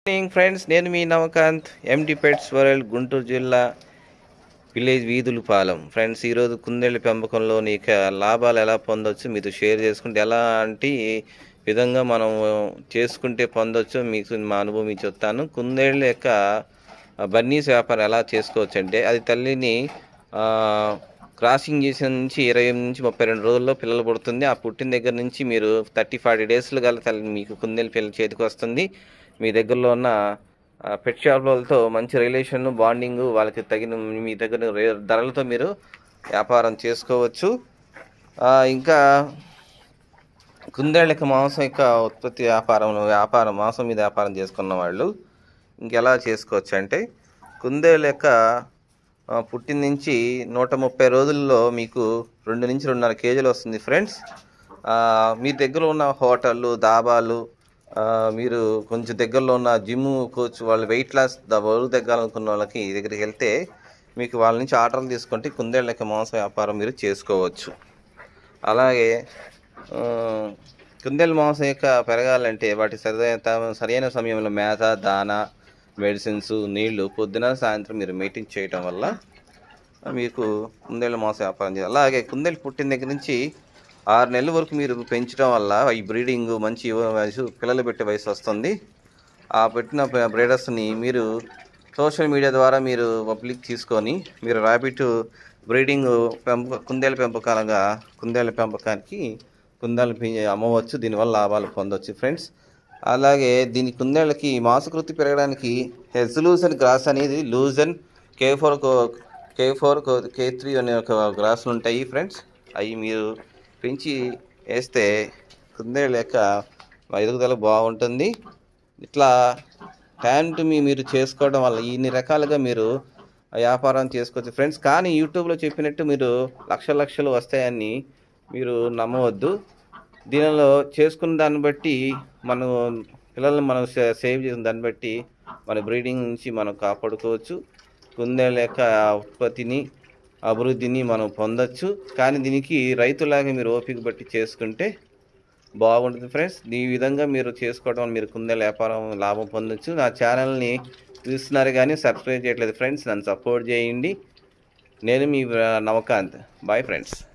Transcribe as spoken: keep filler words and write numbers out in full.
Morning friends, నేను మీ Navakanth, MD Pets World, Guntur జిల్లా, విలేజ్ వీధులపాలెం. ఫ్రెండ్స్, ఈరోజు కుందేళ్ళ పెంపకంలో నీకు లాభాలు ఎలా పొందొచ్చు మీతో షేర్ చేసుకుంటే ఎలాంటి విధంగా మనం చేసుకుంటే పొందొచ్చో మీకు మా అనుభవం మీకు చెప్తాను. కుందేళ్ళ యొక్క బన్నీస్ వ్యాపారం ఎలా చేసుకోవచ్చు అంటే, అది తల్లిని క్రాసింగ్ చేసిన నుంచి ఇరవై నుంచి ముప్పై రెండు రోజుల్లో పిల్లలు పుడుతుంది. ఆ పుట్టిన దగ్గర నుంచి మీరు థర్టీ ఫార్టీ డేస్లు గల తల్లి మీకు కుందేలు పిల్లల చేతికి వస్తుంది. మీ దగ్గరలో ఉన్న పెట్ షాపులతో మంచి రిలేషన్ బాండింగ్ వాళ్ళకి తగిన మీ దగ్గర ధరలతో మీరు వ్యాపారం చేసుకోవచ్చు. ఇంకా కుందేళ్ళకి మాంసం యొక్క ఉత్పత్తి వ్యాపారం వ్యాపారం మాంసం మీద వ్యాపారం చేసుకున్న వాళ్ళు ఇంకెలా చేసుకోవచ్చు అంటే, కుందేళ్ళ యొక్క పుట్టిన నుంచి నూట ముప్పై రోజుల్లో మీకు రెండు నుంచి రెండున్నర కేజీలు వస్తుంది. ఫ్రెండ్స్, మీ దగ్గర ఉన్న హోటళ్ళు, దాబాలు, మీరు కొంచెం దగ్గరలో ఉన్న జిమ్ కోచ్ వాళ్ళు వెయిట్ లాస్ బరువు తగ్గాలనుకున్న వాళ్ళకి దగ్గరికి వెళ్తే మీకు వాళ్ళ నుంచి ఆర్డర్లు తీసుకుంటే కుందేళ్ళ యొక్క మాంసం వ్యాపారం మీరు చేసుకోవచ్చు. అలాగే కుందేళ్ళ మాంసం యొక్క పెరగాలంటే వాటి సరైన సరైన సమయంలో మేత, దానా, మెడిసిన్స్, నీళ్లు పొద్దున సాయంత్రం మీరు మెయింటైన్ చేయడం వల్ల మీకు కుందేళ్ళ మాంసం వ్యాపారం చేయాలి. అలాగే కుందేళ్ళు పుట్టిన దగ్గర నుంచి ఆరు నెలల వరకు మీరు పెంచడం వల్ల ఈ బ్రీడింగ్ మంచి వయసు పిల్లలు పెట్టే వయసు వస్తుంది. ఆ పెట్టిన బ్రీడర్స్ని మీరు సోషల్ మీడియా ద్వారా మీరు పబ్లిక్ తీసుకొని మీరు ర్యాబిట్ బ్రీడింగ్ పెంప కుందేళ్ళ పెంపకాలుగా కుందేళ్ళ పెంపకానికి కుందేళ్ళు అమ్మవచ్చు. దీనివల్ల లాభాలు పొందవచ్చు. ఫ్రెండ్స్, అలాగే దీని కుందేళ్ళకి మాంసకృతి పెరగడానికి హెజ్లూజన్ గ్రాస్ అనేది lucerne K four K four K three అనే ఒక గ్రాసులు ఉంటాయి. ఫ్రెండ్స్, అవి మీరు పెంచి వేస్తే కుందేళ్ళ యొక్క ఎదుగుదల బాగుంటుంది. ఇట్లా టైం టు మీ మీరు చేసుకోవడం వల్ల ఇన్ని రకాలుగా మీరు వ్యాపారం చేసుకోవచ్చు. ఫ్రెండ్స్, కానీ యూట్యూబ్లో చెప్పినట్టు మీరు లక్షల లక్షలు వస్తాయని మీరు నమ్మవద్దు. దీనిలో చేసుకున్న దాన్ని బట్టి మనం పిల్లల్ని మనం సేవ్ చేసిన దాన్ని బట్టి మన బ్రీడింగ్ నుంచి మనం కాపాడుకోవచ్చు. కుందేళ్ళ యొక్క ఉత్పత్తిని, అభివృద్ధిని మనం పొందొచ్చు. కానీ దీనికి రైతులాగా మీరు ఓపిక బట్టి చేసుకుంటే బాగుంటుంది. ఫ్రెండ్స్, ఈ విధంగా మీరు చేసుకోవడం మీరు కుందేళ్ళ వ్యాపారం లాభం పొందొచ్చు. నా ఛానల్ని చూస్తున్నారు కానీ సబ్స్క్రైబ్ చేయట్లేదు. ఫ్రెండ్స్, నన్ను సపోర్ట్ చేయండి. నేను మీ నవకాంత్. Bye friends.